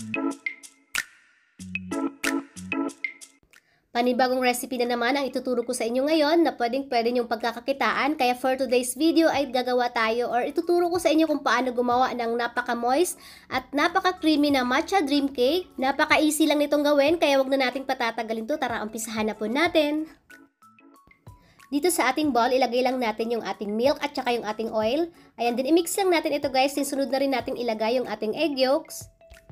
Panibagong recipe na naman ang ituturo ko sa inyo ngayon na pwede nyong pagkakakitaan. Kaya for today's video ay gagawa tayo or ituturo ko sa inyo kung paano gumawa ng napaka-moist at napaka-creamy na matcha dream cake. Napaka-easy lang nitong gawin kaya wag na nating patatagalin to. Tara, umpisahan na po natin. Dito sa ating bowl, ilagay lang natin yung ating milk at saka yung ating oil. Ayan, din i-mix lang natin ito guys. Sunod na rin natin ilagay yung ating egg yolks.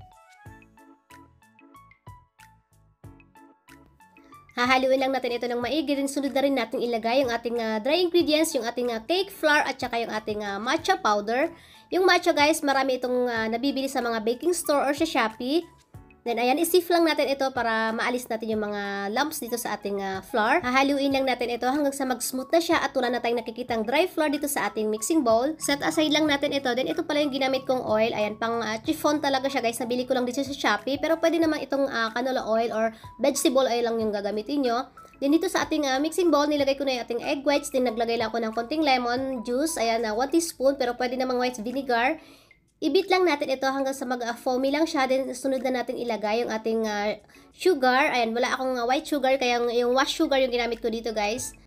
Hahaluin lang natin ito ng maigi. Din sunod na rin natin ilagay yung ating dry ingredients, yung ating cake flour at saka yung ating matcha powder. Yung matcha guys, marami itong nabibili sa mga baking store or sa Shopee. Then ayan, isift lang natin ito para maalis natin yung mga lumps dito sa ating flour. Hahaluin lang natin ito hanggang sa mag-smooth na siya at wala na tayong nakikitang dry flour dito sa ating mixing bowl. Set aside lang natin ito. Then ito pala yung ginamit kong oil. Ayan, pang chiffon talaga siya guys. Nabili ko lang dito sa Shopee. Pero pwede naman itong canola oil or vegetable oil lang yung gagamitin nyo. Then dito sa ating mixing bowl, nilagay ko na yung ating egg whites. Then naglagay lang ako ng konting lemon juice. Ayan, 1 teaspoon. Pero pwede namang white vinegar. I-beat lang natin ito hanggang sa mag-foamy lang siya. Then sunod na natin ilagay yung ating sugar. Ayan, wala akong white sugar kaya yung wash sugar yung ginamit ko dito guys.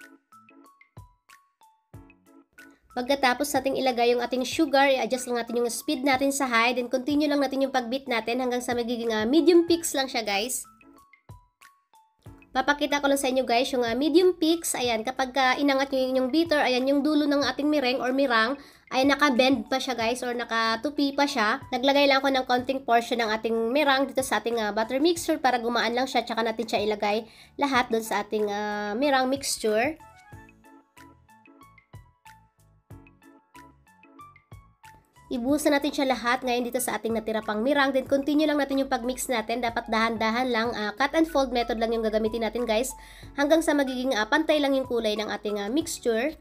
Pagkatapos natin ilagay yung ating sugar, i-adjust lang natin yung speed natin sa high. Then continue lang natin yung pag-beat natin hanggang sa magiging medium peaks lang siya guys. Papakita ko lang sa inyo guys yung medium peaks. Ayan, kapag inangat nyo yung inyong beater, ayan yung dulo ng ating meringue or mirang, ay naka-bend pa siya guys or nakatupi pa siya. Naglagay lang ako ng konting portion ng ating mirang dito sa ating butter mixture para gumaan lang siya. Tsaka natin siya ilagay lahat doon sa ating mirang mixture. Ibuhusan natin siya lahat ngayon dito sa ating natira pang mirang. Then continue lang natin yung pag-mix natin. Dapat dahan-dahan lang. Cut and fold method lang yung gagamitin natin guys. Hanggang sa magiging pantay lang yung kulay ng ating mixture.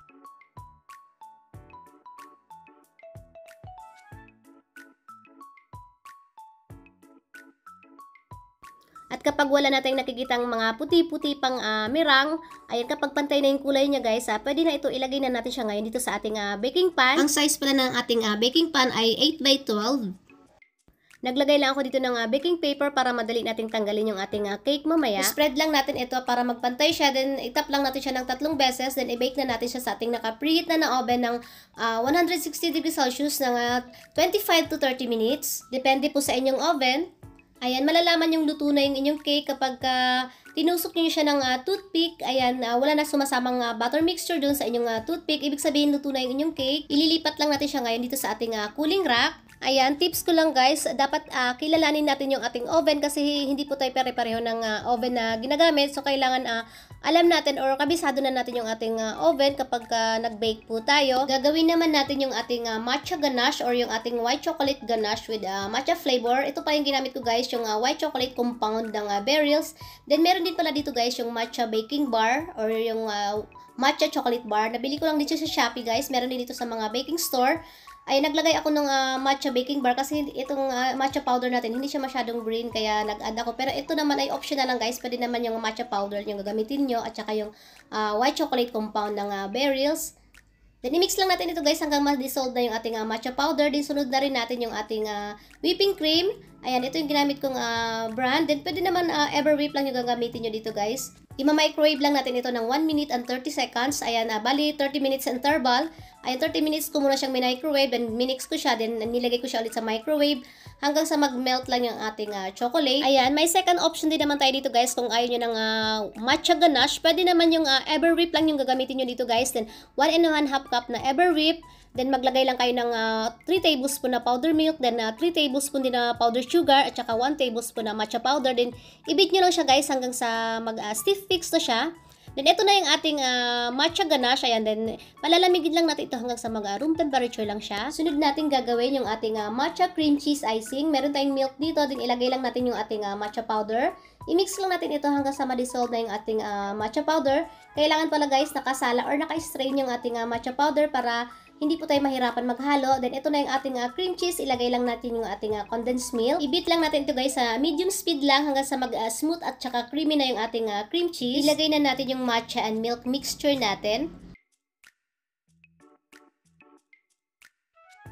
At kapag wala na tayong nakikitang mga puti-puti pang mirang, ayan, kapag pantay na yung kulay niya guys, pwede na ito ilagay na natin siya ngayon dito sa ating baking pan. Ang size pala ng ating baking pan ay 8x12. Naglagay lang ako dito ng baking paper para madali nating tanggalin yung ating cake mamaya. Spread lang natin ito para magpantay siya, then itap lang natin siya ng 3 beses, then i-bake na natin siya sa ating naka-preheat na oven ng 160 degrees Celsius ng 25 to 30 minutes. Depende po sa inyong oven. Ayan, malalaman yung luto na yung inyong cake kapag tinusok nyo siya ng toothpick. Ayan, wala na sumasamang butter mixture doon sa inyong toothpick. Ibig sabihin, luto na yung inyong cake. Ililipat lang natin siya ngayon dito sa ating cooling rack. Ayan, tips ko lang guys, dapat kilalanin natin yung ating oven kasi hindi po tayo pare-pareho ng oven na ginagamit. So, kailangan alam natin or kabisado na natin yung ating oven kapag nag-bake po tayo. Gagawin naman natin yung ating matcha ganache or yung ating white chocolate ganache with matcha flavor. Ito pa yung ginamit ko guys, yung white chocolate compound ng berries. Then, meron din pala dito guys yung matcha baking bar or yung matcha chocolate bar. Nabili ko lang dito sa Shopee guys. Meron din dito sa mga baking store. Ay, naglagay ako ng matcha baking bar kasi itong matcha powder natin, hindi siya masyadong green kaya nag-add ako. Pero ito naman ay optional lang guys. Pwede naman yung matcha powder yung gagamitin nyo at saka yung white chocolate compound ng berries. Then, i-mix lang natin ito guys hanggang ma-dissolve na yung ating matcha powder. Then, sunod na rin natin yung ating whipping cream. Ayan, ito yung ginamit kong brand. Then, pwede naman ever whip lang yung gagamitin nyo dito guys. Ima-microwave lang natin ito ng 1 minute and 30 seconds. Ayan, bali 30 minutes interval. Ayan, 30 minutes ko muna siyang minicrowave. Then, minix ko siya. Then, nilagay ko siya ulit sa microwave hanggang sa mag-melt lang yung ating chocolate. Ayan, may second option din naman tayo dito guys. Kung ayaw nyo ng matcha ganache, pwede naman yung ever whip lang yung gagamitin nyo dito guys. Then, 1 1/2 cup na ever whip. Then, maglagay lang kayo ng 3 tablespoon na powder milk. Then, 3 tablespoon din na powder sugar. At saka 1 tablespoon na matcha powder. Then, i-beat nyo lang siya guys hanggang sa mag-stiff fix na siya. Then, ito na yung ating matcha ganache. Ayan, then, palalamigin lang natin ito hanggang sa room temperature lang siya. Sunod natin gagawin yung ating matcha cream cheese icing. Meron tayong milk dito. Then, ilagay lang natin yung ating matcha powder. I-mix lang natin ito hanggang sa ma-dissolve na yung ating matcha powder. Kailangan pala guys, nakasala or naka-strain yung ating matcha powder para hindi po tayo mahirapan maghalo. Then, ito na yung ating cream cheese. Ilagay lang natin yung ating condensed milk. I-beat lang natin ito guys sa medium speed lang hanggang sa mag-smooth at saka creamy na yung ating cream cheese. Ilagay na natin yung matcha and milk mixture natin.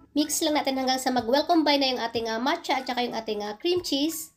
Mix lang natin hanggang sa mag-well combine na yung ating matcha at saka yung ating cream cheese.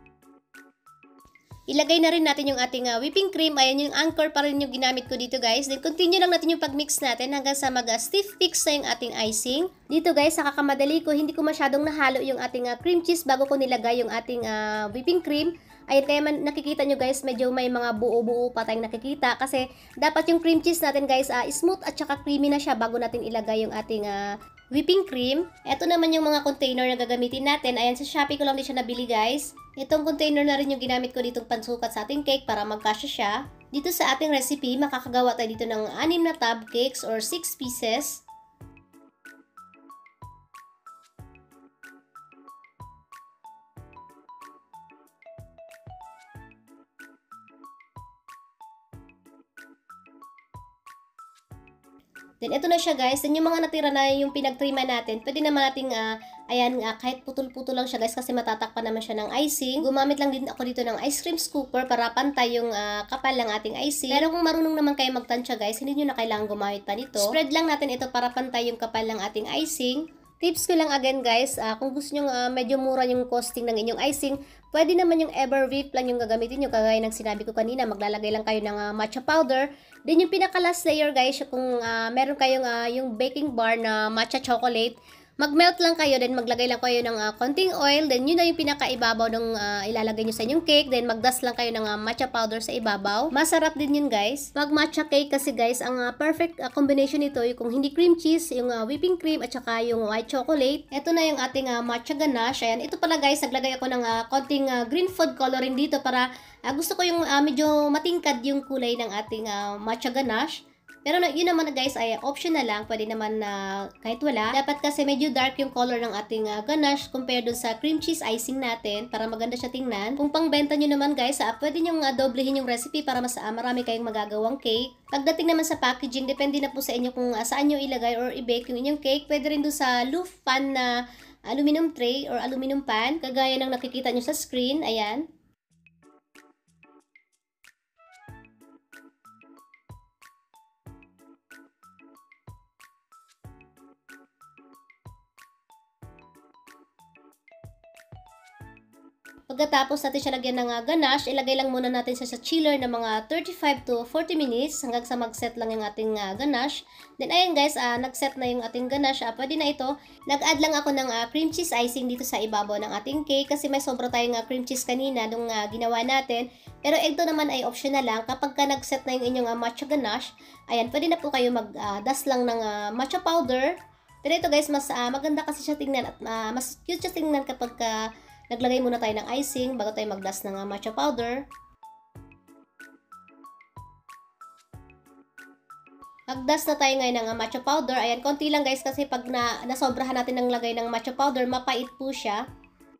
Ilagay na rin natin yung ating whipping cream. Ayan yung anchor pa rin yung ginamit ko dito guys. Then continue lang natin yung pag-mix natin hanggang sa mag-stiff mix na yung ating icing. Dito guys, sa kakamadali ko, hindi ko masyadong nahalo yung ating cream cheese bago ko nilagay yung ating whipping cream. Ayan, kaya nakikita nyo guys, medyo may mga buo-buo pa tayong nakikita. Kasi dapat yung cream cheese natin guys, smooth at saka creamy na siya bago natin ilagay yung ating whipping cream. Ito naman yung mga container na gagamitin natin. Ayan, sa Shopee ko lang din siya nabili guys. Itong container na rin yung ginamit ko ditong pansukat sa ating cake para magkasya siya. Dito sa ating recipe, makakagawa tayo dito ng 6 na tub cakes or 6 pieces. Then, ito na siya guys. Then, yung mga natira na yung pinag-trima natin, pwede naman nating, kahit putol-putol lang siya guys kasi matatakpan naman siya ng icing. Gumamit lang din ako dito ng ice cream scooper para pantay yung kapal ng ating icing. Pero kung marunong naman kayo magtansya guys, hindi nyo na kailangan gumamit pa nito. Spread lang natin ito para pantay yung kapal ng ating icing. Tips ko lang again guys, kung gusto nyo medyo mura yung costing ng inyong icing, pwede naman yung Everwhip lang yung gagamitin nyo. Kagaya ng sinabi ko kanina, maglalagay lang kayo ng matcha powder. Then yung pinaka last layer guys, kung meron kayong yung baking bar na matcha chocolate, mag-melt lang kayo, then maglagay lang kayo ng konting oil, then yun na yung pinaka-ibabaw ng ilalagay nyo sa inyong cake, then mag-dust lang kayo ng matcha powder sa ibabaw. Masarap din yun guys. Pag matcha cake kasi guys, ang perfect combination nito, yung kung hindi cream cheese, yung whipping cream, at saka yung white chocolate. Ito na yung ating matcha ganache. Ayan, ito pala guys, naglagay ako ng konting green food coloring dito para gusto ko yung medyo matingkad yung kulay ng ating matcha ganache. Pero yun naman guys ay optional lang, pwede naman na kahit wala. Dapat kasi medyo dark yung color ng ating ganache compared dun sa cream cheese icing natin para maganda siya tingnan. Kung pangbenta nyo naman guys, pwede nyo doblehin yung recipe para mas marami kayong magagawang cake. Pagdating naman sa packaging, depende na po sa inyo kung saan nyo ilagay or i-bake yung inyong cake. Pwede rin dun sa loaf pan na aluminum tray or aluminum pan, kagaya ng nakikita nyo sa screen. Ayan. Pagkatapos natin siya lagyan ng ganache, ilagay lang muna natin siya sa chiller na mga 35 to 40 minutes hanggang sa mag-set lang yung ating ganache. Then ayan guys, nag-set na yung ating ganache. Pwede na ito. Nag-add lang ako ng cream cheese icing dito sa ibabaw ng ating cake kasi may sobra tayong cream cheese kanina nung ginawa natin. Pero ito naman ay optional lang. Kapag ka nag-set na yung inyong matcha ganache, ayan, pwede na po kayo mag-dust lang ng matcha powder. Pero ito guys, mas maganda kasi siya tingnan at mas cute siya tingnan kapag naglagay muna tayo ng icing bago tayo mag-dust ng matcha powder. Mag-dust na tayo ngayon ng matcha powder. Ayan, konti lang guys kasi pag nasobrahan natin ng lagay ng matcha powder, mapait po siya.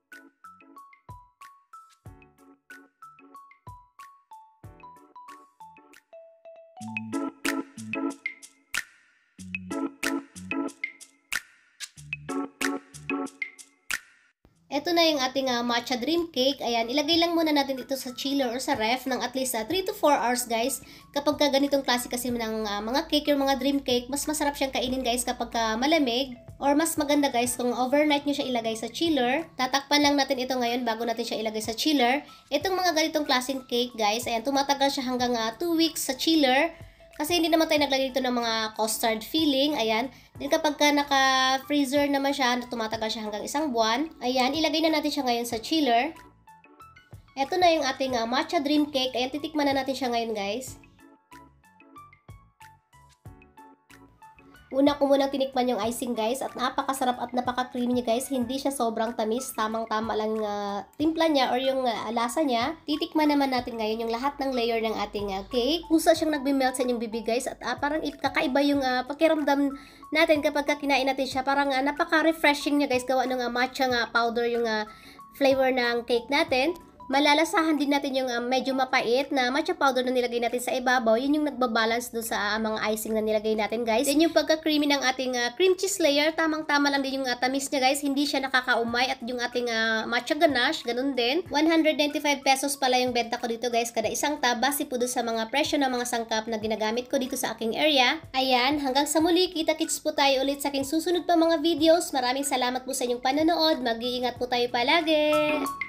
Ito na yung ating matcha dream cake. Ayan, ilagay lang muna natin ito sa chiller or sa ref ng at least 3 to 4 hours guys. Kapag ganitong klase kasi ng mga cake or mga dream cake, mas masarap siyang kainin guys kapag malamig. Or mas maganda guys kung overnight nyo siya ilagay sa chiller. Tatakpan lang natin ito ngayon bago natin siya ilagay sa chiller. Itong mga ganitong klaseng cake guys, ayan, tumatagal siya hanggang 2 weeks sa chiller. Kasi hindi naman tayo naglagay dito ng mga custard filling. Ayan. Then kapag naka-freezer naman siya, tumatagal siya hanggang 1 buwan. Ayan, ilagay na natin siya ngayon sa chiller. Ito na yung ating matcha dream cake. Ayan, titikman na natin siya ngayon guys. Una ko munang tinikman yung icing guys at napakasarap at napaka-creamy niya guys. Hindi siya sobrang tamis, tamang-tama lang timpla niya or yung lasa niya. Titikman naman natin ngayon yung lahat ng layer ng ating cake. Pusa siyang nagbe-melt sa inyong bibig guys at parang kakaiba yung pakiramdam natin kapag kinain natin siya. Parang napaka-refreshing niya guys, gawa ng matcha powder yung flavor ng cake natin. Malalasahan din natin yung medyo mapait na matcha powder na nilagay natin sa ibabaw. Yun yung nagbabalance doon sa mga icing na nilagay natin, guys. Then yung pagka-creamy ng ating cream cheese layer, tamang-tama lang din yung tamis niya, guys. Hindi siya nakakaumay. At yung ating matcha ganache, ganun din. 195 pesos pala yung benta ko dito, guys, kada isang tab. Base po doon sa mga presyo ng mga sangkap na ginagamit ko dito sa aking area. Ayan, hanggang sa muli, kita-kits po tayo ulit sa aking susunod pa mga videos. Maraming salamat po sa inyong panonood. Mag-iingat po tayo palagi.